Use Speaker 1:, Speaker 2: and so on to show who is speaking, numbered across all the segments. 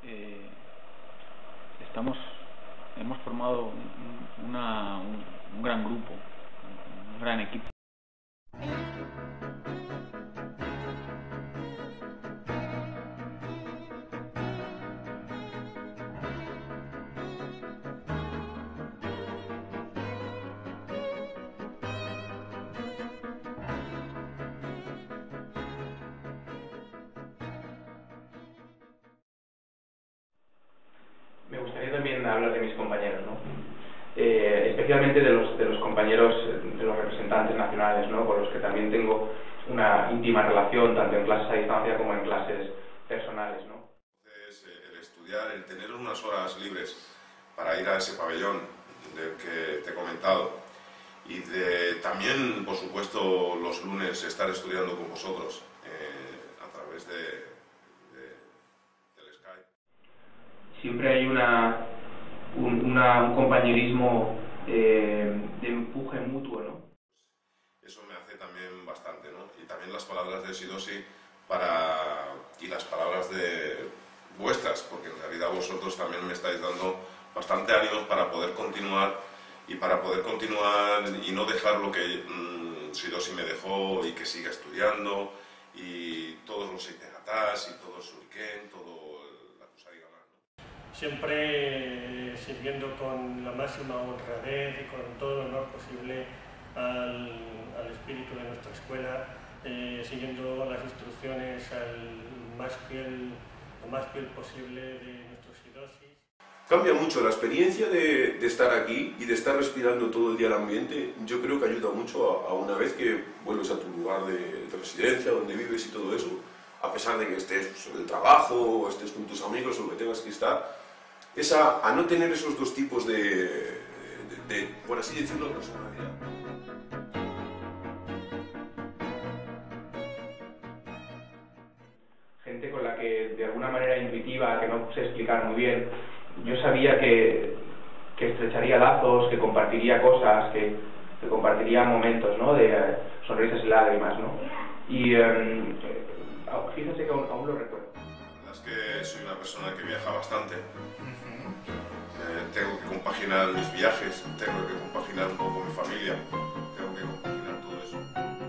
Speaker 1: hemos formado un gran grupo, un gran equipo.
Speaker 2: Me gustaría también hablar de mis compañeros, ¿no? Especialmente de los compañeros, de los representantes nacionales, ¿no? Con los que también tengo una íntima relación, tanto en clases a distancia como en clases personales, ¿no?
Speaker 3: Entonces, el estudiar, el tener unas horas libres para ir a ese pabellón del que te he comentado, y también, por supuesto, los lunes estar estudiando con vosotros a través del Skype.
Speaker 2: Siempre hay un compañerismo de empuje mutuo, ¿no?
Speaker 3: Eso me hace también bastante, ¿no? Y también las palabras de Sidosi y las palabras de vuestras, porque en realidad vosotros también me estáis dando bastante ánimos para poder continuar y no dejar lo que Sidosi me dejó, y que siga estudiando, y todos los Itegatás y todo el Shuriken, todo la Kusarigama, ¿no?
Speaker 4: Siempre sirviendo con la máxima honradez y con todo el honor posible al espíritu de nuestra escuela, siguiendo las instrucciones lo más fiel posible de nuestros Sidosis.
Speaker 5: Cambia mucho la experiencia de estar aquí y de estar respirando todo el día el ambiente. Yo creo que ayuda mucho a una vez que vuelves a tu lugar de residencia, donde vives y todo eso, a pesar de que estés en el trabajo o estés con tus amigos o que tengas que estar, a no tener esos dos tipos de por así decirlo, personalidad.
Speaker 2: Gente con la que de alguna manera intuitiva, que no sé explicar muy bien, yo sabía que estrecharía lazos, que compartiría cosas, que compartiría momentos, ¿no? De sonrisas y lágrimas, ¿no? Y fíjense que aún lo recuerdo.
Speaker 3: La verdad es que soy una persona que viaja bastante. Tengo que compaginar mis viajes, tengo que compaginar un poco mi familia, tengo que compaginar todo eso.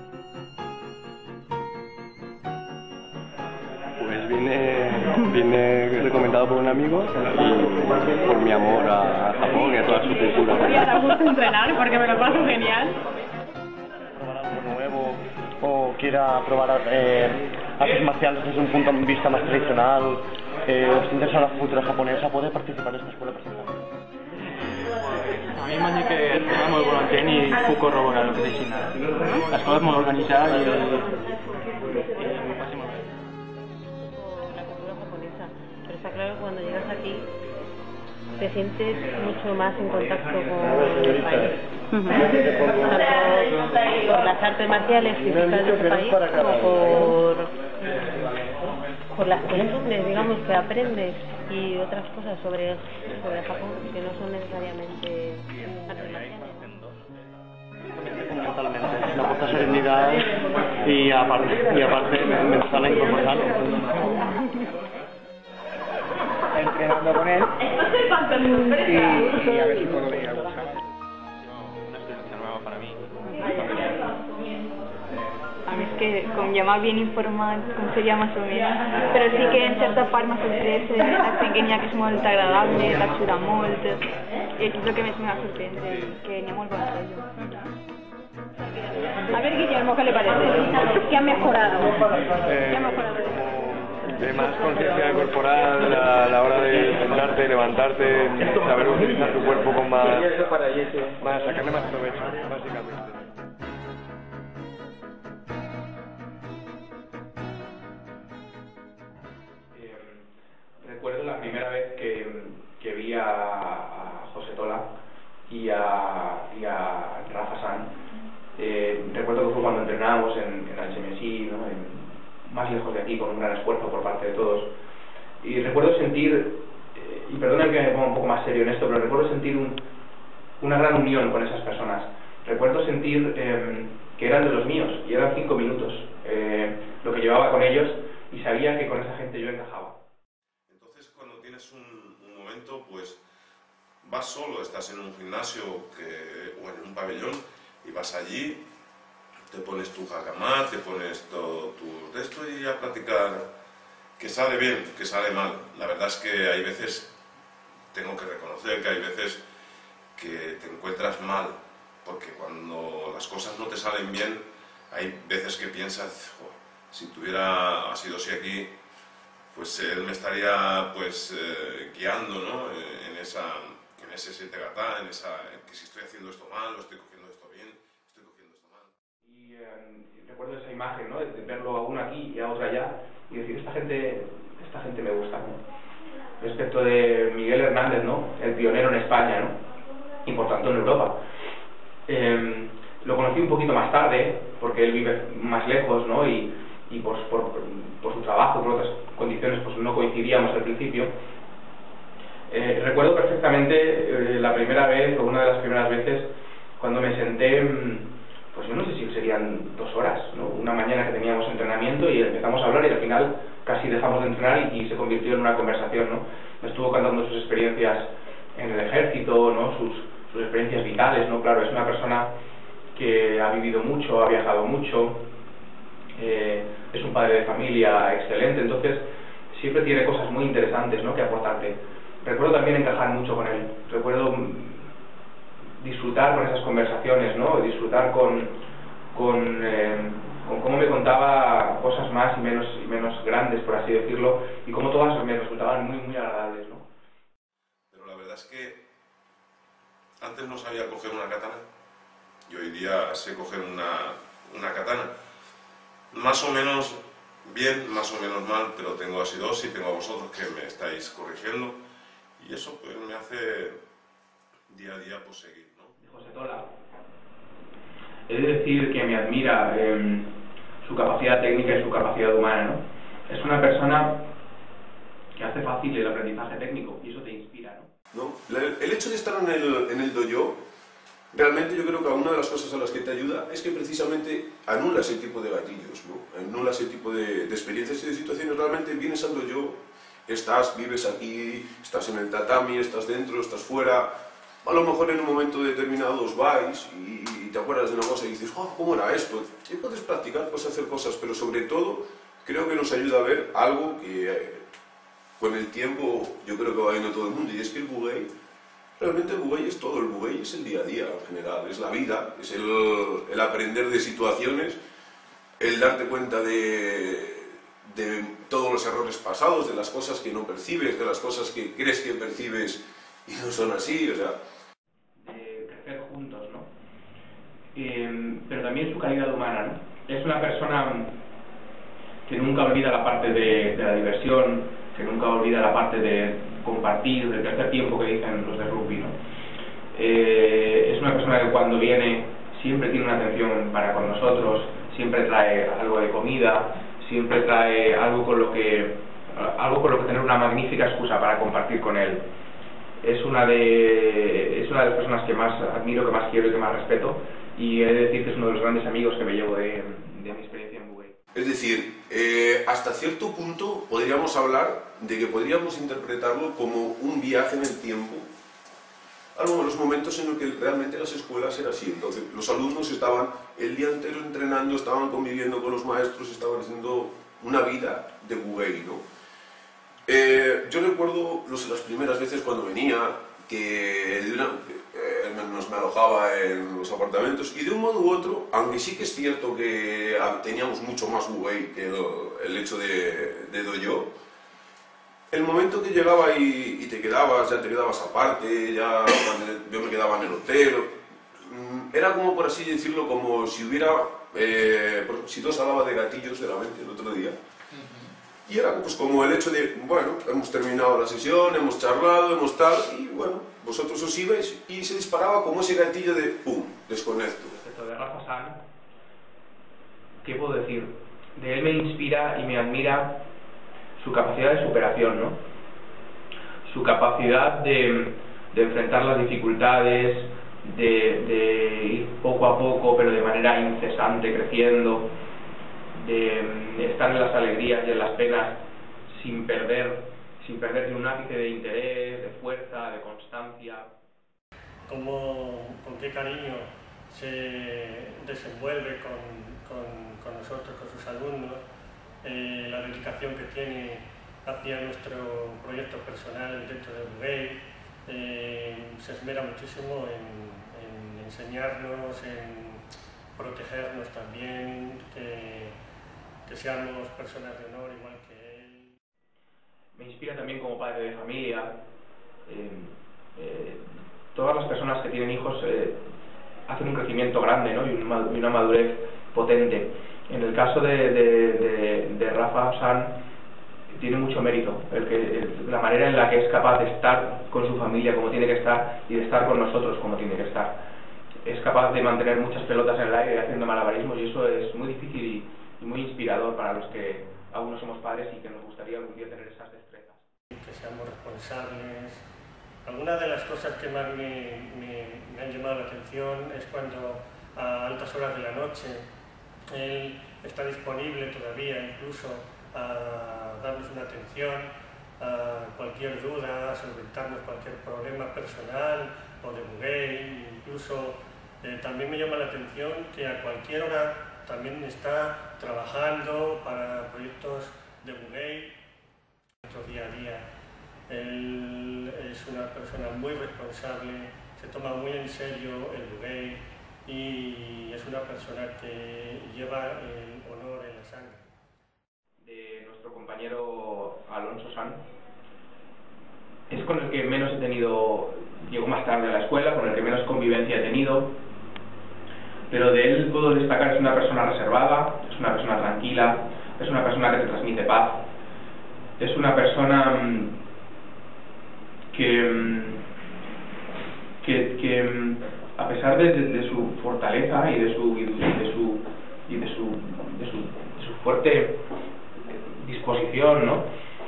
Speaker 6: Pues vine recomendado por un amigo y por mi amor a Japón y a toda su cultura.
Speaker 7: Y ahora gusto entrenar porque me lo paso genial.
Speaker 6: Probar algo nuevo o quiera probar artes marciales desde un punto de vista más tradicional, os interesa la cultura japonesa, puede participar en esta escuela perfectamente.
Speaker 8: あみんなにque tenemos voluntario y poco corroborar lo que se nada. Las cosas muy organizadas y
Speaker 9: la cultura japonesa, pero está claro que cuando llegas aquí te sientes mucho más en contacto con el país. Tanto por las artes marciales físicas de tu país como por las costumbres, digamos, que aprendes y otras cosas sobre Japón que no son necesariamente artes marciales.
Speaker 6: Fundamentalmente, una puesta serenidad y aparte mental e incorporal.
Speaker 10: Entrenando con él y a ver si puedo venir a gozar.
Speaker 8: Una experiencia nueva para mí.
Speaker 7: A mí es que com ja m'havien informat com seria més o menys, però sí que en certa part m'ha sorprès l'accent que n'hi ha, que és molt agradable, t'ajuda molt, i aquí és el que més m'ha sorprès, que n'hi ha molt bon rollo. A ver, Guillermo, ¿qué le parece? ¿Qué ha mejorado?
Speaker 6: De más conciencia corporal a la hora de sentarte, levantarte, saber utilizar tu cuerpo con sacarle más provecho, básicamente.
Speaker 2: Recuerdo la primera vez que vi a José Tola y a Rafa San. Recuerdo que fue cuando entrenábamos en HMSI, ¿no? Más lejos de aquí, con un gran esfuerzo por parte de todos. Y recuerdo sentir, y perdonen que me ponga un poco más serio en esto, pero recuerdo sentir una gran unión con esas personas. Recuerdo sentir que eran de los míos, y eran 5 minutos lo que llevaba con ellos, y sabía que con esa gente yo encajaba.
Speaker 3: Entonces, cuando tienes vas solo, estás en un gimnasio o en un pabellón y vas allí, te pones tu jacamar, te pones todo tu de esto y a practicar, que sale bien, que sale mal. La verdad es que hay veces, tengo que reconocer que hay veces que te encuentras mal, porque cuando las cosas no te salen bien, hay veces que piensas, si tuviera sido así aquí, pues él me estaría pues guiando, ¿no? en ese setegatá, en que si estoy haciendo esto mal, o estoy cogiendo esto bien, estoy cogiendo esto mal.
Speaker 2: Y recuerdo esa imagen, ¿no? De verlo a uno aquí y a otro allá y decir, esta gente me gusta, ¿no? Respecto de Miguel Hernández, ¿no? El pionero en España, ¿no? Y por tanto en Europa. Lo conocí un poquito más tarde, porque él vive más lejos, ¿no? Y por su trabajo, por otras condiciones, pues no coincidíamos al principio. Recuerdo perfectamente la primera vez, o una de las primeras veces, cuando me senté, pues yo no sé si serían 2 horas, ¿no? Una mañana que teníamos entrenamiento y empezamos a hablar y al final casi dejamos de entrenar y se convirtió en una conversación, ¿no? Me estuvo contando sus experiencias en el ejército, ¿no? Sus experiencias vitales, ¿no? Claro, es una persona que ha vivido mucho, ha viajado mucho, es un padre de familia excelente, entonces siempre tiene cosas muy interesantes, ¿no? que aportarte. Recuerdo también encajar mucho con él, recuerdo disfrutar con esas conversaciones, ¿no? Disfrutar con cómo me contaba cosas más y menos grandes, por así decirlo, y cómo todas me resultaban muy, muy agradables, ¿no?
Speaker 3: Pero la verdad es que antes no sabía coger una katana y hoy día sé coger una katana. Más o menos bien, más o menos mal, pero tengo así dos y tengo a vosotros que me estáis corrigiendo y eso pues me hace día a día pues seguir, ¿no?
Speaker 2: José Tola, he de decir que me admira su capacidad técnica y su capacidad humana, ¿no? Es una persona que hace fácil el aprendizaje técnico y eso te inspira, ¿no?
Speaker 5: El hecho de estar en el dojo, realmente yo creo que una de las cosas a las que te ayuda es que precisamente anula ese tipo de gatillos, ¿no? Anula ese tipo de experiencias y de situaciones. Realmente vienes al dojo, vives aquí, estás en el tatami, estás dentro, estás fuera. A lo mejor en un momento determinado os vais y te acuerdas de una cosa y dices, oh, ¿cómo era esto? Y puedes practicar, puedes hacer cosas, pero sobre todo creo que nos ayuda a ver algo que con el tiempo yo creo que va viendo todo el mundo, y es que el Bugey, realmente el Bugey es todo, el Bugey es el día a día en general, es la vida, es el aprender de situaciones, el darte cuenta de todos los errores pasados, de las cosas que no percibes, de las cosas que crees que percibes y no son así, o sea...
Speaker 2: De crecer juntos, ¿no? Pero también su calidad humana, ¿no? Es una persona que nunca olvida la parte de la diversión, que nunca olvida la parte de compartir, del tercer tiempo que dicen los de rugby, ¿no? Es una persona que cuando viene siempre tiene una atención para con nosotros, siempre trae algo de comida, siempre trae algo con lo que tener una magnífica excusa para compartir con él. Es una de las personas que más admiro, que más quiero y que más respeto, y he de decir que es uno de los grandes amigos que me llevo de mi experiencia en Bugey.
Speaker 5: Es decir, hasta cierto punto podríamos hablar de que podríamos interpretarlo como un viaje en el tiempo, algo de los momentos en los que realmente las escuelas eran así. Entonces, los alumnos estaban el día entero entrenando, estaban conviviendo con los maestros, estaban haciendo una vida de Bugey, ¿no? Yo recuerdo las primeras veces cuando venía, que nos me alojaba en los apartamentos, y de un modo u otro, aunque sí que es cierto que teníamos mucho más Bugey que el hecho de dojo, el momento que llegaba y te quedabas aparte, ya cuando yo me quedaba en el hotel, era como, por así decirlo, como si hubiera, si tú has hablado de gatillos de la mente el otro día, y era pues como el hecho de, bueno, hemos terminado la sesión, hemos charlado, hemos tal, y bueno, vosotros os ibais y se disparaba como ese gatillo de ¡pum! Desconecto.
Speaker 2: Respecto de Rafa San, ¿qué puedo decir? De él me inspira y me admira su capacidad de superación, ¿no? Su capacidad de enfrentar las dificultades, de ir poco a poco, pero de manera incesante, creciendo, de estar en las alegrías y en las penas sin perder ni un ápice de interés, de fuerza, de constancia.
Speaker 4: con qué cariño se desenvuelve con nosotros, con sus alumnos, la dedicación que tiene hacia nuestro proyecto personal dentro de Bugey. Se esmera muchísimo en enseñarnos, en protegernos también, que seamos personas de honor igual que él.
Speaker 2: Me inspira también como padre de familia. Todas las personas que tienen hijos hacen un crecimiento grande, ¿no? y una madurez potente. En el caso de Rafa San, tiene mucho mérito la manera en la que es capaz de estar con su familia como tiene que estar y de estar con nosotros como tiene que estar. Es capaz de mantener muchas pelotas en el aire haciendo malabarismos, y eso es muy difícil y muy inspirador para los que aún no somos padres y que nos gustaría algún día tener esas destrezas.
Speaker 4: Que seamos responsables. Algunas de las cosas que más me han llamado la atención es cuando a altas horas de la noche él está disponible todavía incluso a darnos una atención, a cualquier duda, a solventarnos cualquier problema personal o de Bugey. Incluso también me llama la atención que a cualquier hora también está trabajando para proyectos de Bugey. Nuestro día a día. Él es una persona muy responsable, se toma muy en serio el Bugey y es una persona que lleva el honor en la sangre.
Speaker 2: De nuestro compañero Alonso San, es con el que menos he tenido, llegó más tarde a la escuela, con el que menos convivencia he tenido, pero de él puedo destacar, es una persona reservada, es una persona tranquila, es una persona que te transmite paz, es una persona que a pesar de su fortaleza y de su fuerte disposición, ¿no?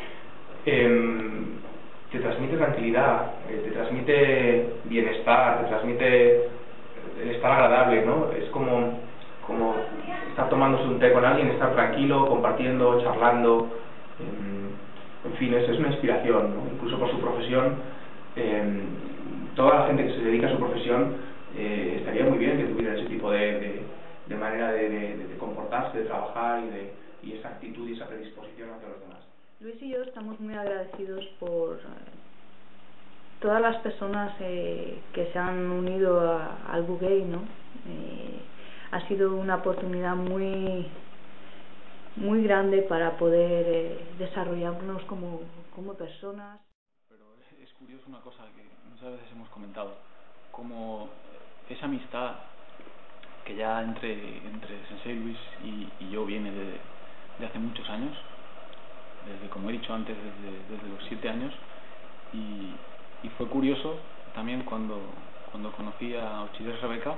Speaker 2: Te transmite tranquilidad, te transmite bienestar, te transmite el estar agradable, ¿no? Es como estar tomándose un té con alguien, estar tranquilo, compartiendo, charlando. En fin, es una inspiración, ¿no? Incluso por su profesión, toda la gente que se dedica a su profesión estaría muy bien que tuviera ese tipo de manera de comportarse, de trabajar y esa actitud y esa predisposición hacia los demás.
Speaker 7: Luis y yo estamos muy agradecidos por todas las personas que se han unido al Bugey, ¿no? Ha sido una oportunidad muy grande para poder desarrollarnos como personas.
Speaker 1: Pero es curioso una cosa que muchas veces hemos comentado, como esa amistad que ya entre Sensei Luis y yo viene de hace muchos años, desde, como he dicho antes, desde los 7 años, y fue curioso también cuando conocí a Ochídez Rebeca,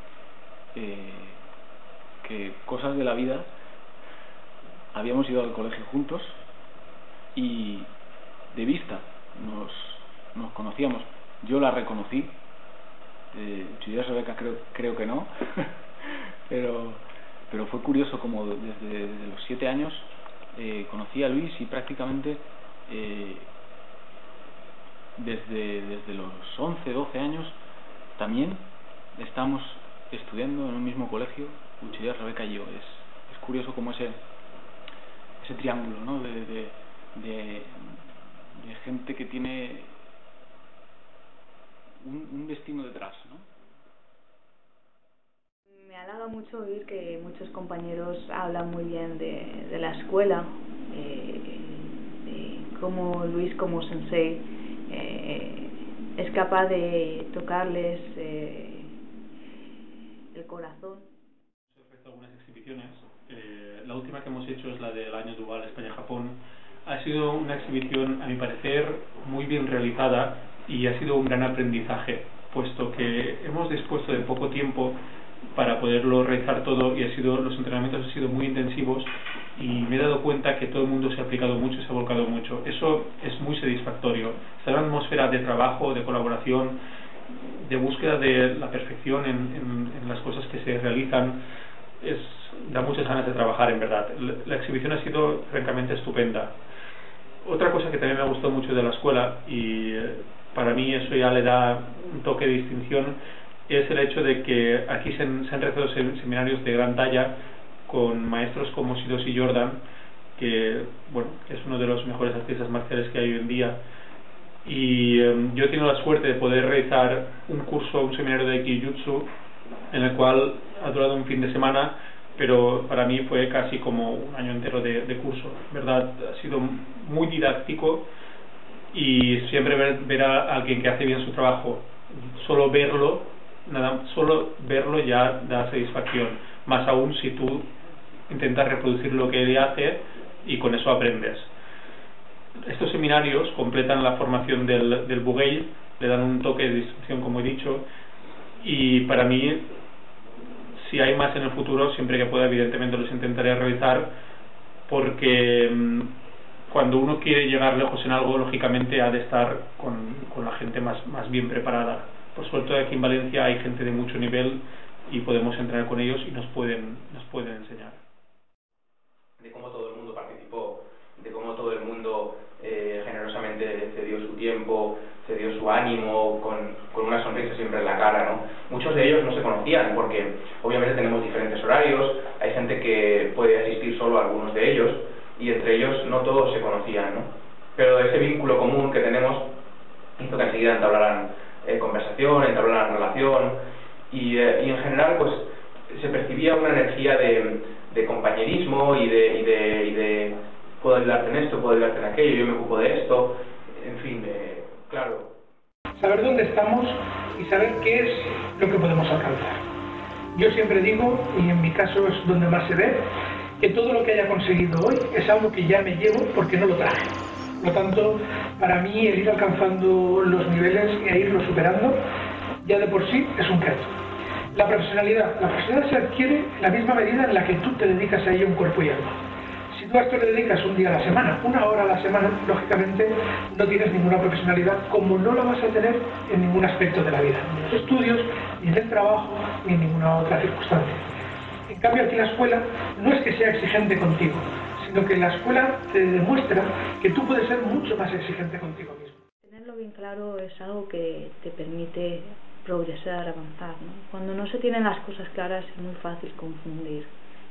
Speaker 1: que cosas de la vida, habíamos ido al colegio juntos y de vista nos conocíamos. Yo la reconocí, Ochídez Rebeca creo que no, pero fue curioso como desde los 7 años conocí a Luis y prácticamente desde los 11, 12 años también estamos estudiando en un mismo colegio, Ochídez Rebeca y yo. Es curioso como ese triángulo, ¿no? de gente que tiene un destino detrás, ¿no?
Speaker 7: Me halaga mucho oír que muchos compañeros hablan muy bien de la escuela, de cómo Luis como sensei es capaz de tocarles el corazón.
Speaker 11: Hemos hecho algunas exhibiciones. La última que hemos hecho es la del año dual España-Japón. Ha sido una exhibición, a mi parecer, muy bien realizada y ha sido un gran aprendizaje, puesto que hemos dispuesto de poco tiempo para poderlo realizar todo y los entrenamientos han sido muy intensivos y me he dado cuenta que todo el mundo se ha aplicado mucho, se ha volcado mucho. Eso es muy satisfactorio. Está en una atmósfera de trabajo, de colaboración, de búsqueda de la perfección en las cosas que se realizan. Da muchas ganas de trabajar, en verdad. La exhibición ha sido francamente estupenda. Otra cosa que también me ha gustado mucho de la escuela y para mí eso ya le da un toque de distinción, es el hecho de que aquí se han realizado seminarios de gran talla con maestros como Sidosi Jordan, que bueno, es uno de los mejores artistas marciales que hay hoy en día, y yo he tenido la suerte de poder realizar un seminario de Aikijutsu en el cual ha durado un fin de semana, pero para mí fue casi como un año entero de curso, ¿verdad? Ha sido muy didáctico, y siempre ver a alguien que hace bien su trabajo, solo verlo ya da satisfacción, más aún si tú intentas reproducir lo que él hace y con eso aprendes. Estos seminarios completan la formación del Bugey, le dan un toque de distinción, como he dicho, y para mí, si hay más en el futuro, siempre que pueda, evidentemente los intentaré realizar, porque cuando uno quiere llegar lejos en algo, lógicamente ha de estar con la gente más bien preparada. Por suerte aquí en Valencia hay gente de mucho nivel y podemos entrenar con ellos y nos pueden enseñar.
Speaker 2: De cómo todo el mundo participó, de cómo todo el mundo generosamente cedió su tiempo, cedió su ánimo, con una sonrisa siempre en la cara, ¿no? Muchos de ellos no se conocían porque obviamente tenemos diferentes horarios, hay gente que puede asistir solo a algunos de ellos, y entre ellos no todos se conocían, ¿no? Pero ese vínculo común que tenemos hizo que enseguida entablaran conversación, entablaran relación, y en general pues se percibía una energía de compañerismo y de puedo ayudarte en esto, puedo ayudarte en aquello, yo me ocupo de esto, en fin, claro.
Speaker 12: Saber dónde estamos y saber qué es lo que podemos alcanzar. Yo siempre digo, y en mi caso es donde más se ve, que todo lo que haya conseguido hoy es algo que ya me llevo porque no lo traje. Por lo tanto, para mí el ir alcanzando los niveles e irlos superando ya de por sí es un reto. La profesionalidad se adquiere en la misma medida en la que tú te dedicas a ello en cuerpo y alma. Si tú a esto le dedicas un día a la semana, una hora a la semana, lógicamente no tienes ninguna profesionalidad, como no la vas a tener en ningún aspecto de la vida, ni en los estudios, ni en el trabajo, ni en ninguna otra circunstancia. En cambio aquí la escuela no es que sea exigente contigo, sino que la escuela te demuestra que tú puedes ser mucho más exigente contigo mismo.
Speaker 9: Tenerlo bien claro es algo que te permite progresar, avanzar, ¿no? Cuando no se tienen las cosas claras es muy fácil confundir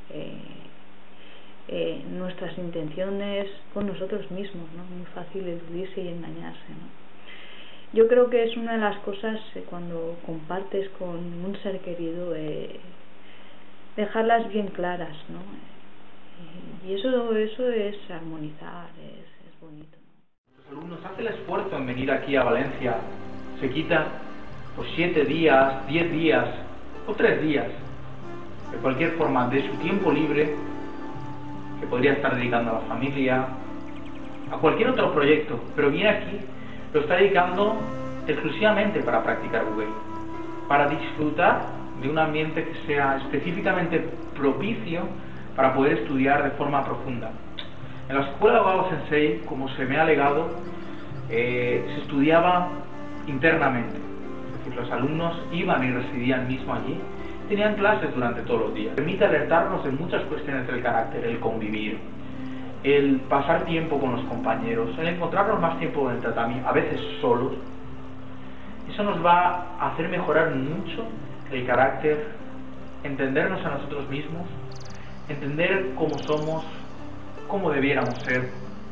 Speaker 9: nuestras intenciones con nosotros mismos, ¿no? Muy fácil eludirse y engañarse, ¿no? Yo creo que es una de las cosas cuando compartes con un ser querido, dejarlas bien claras, ¿no? Y eso es armonizar, es bonito, ¿no?
Speaker 13: Los alumnos hacen el esfuerzo en venir aquí a Valencia, se quitan pues 7 días, 10 días o 3 días, de cualquier forma, de su tiempo libre, que podría estar dedicando a la familia, a cualquier otro proyecto, pero viene aquí, lo está dedicando exclusivamente para practicar Bugey, para disfrutar de un ambiente que sea específicamente propicio para poder estudiar de forma profunda. En la escuela de Gago Sensei, como se me ha legado, se estudiaba internamente, es decir, los alumnos iban y residían mismo allí, tenían clases durante todos los días. Permite alertarnos de muchas cuestiones del carácter, el convivir, el pasar tiempo con los compañeros, el encontrarnos más tiempo en el tratamiento, a veces solos. Eso nos va a hacer mejorar mucho el carácter, entendernos a nosotros mismos, entender cómo somos, cómo debiéramos ser,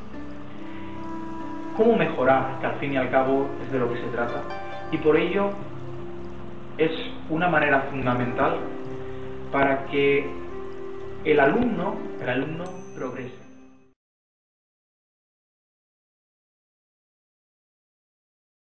Speaker 13: cómo mejorar, que al fin y al cabo es de lo que se trata. Y por ello es una manera fundamental para que el alumno progrese.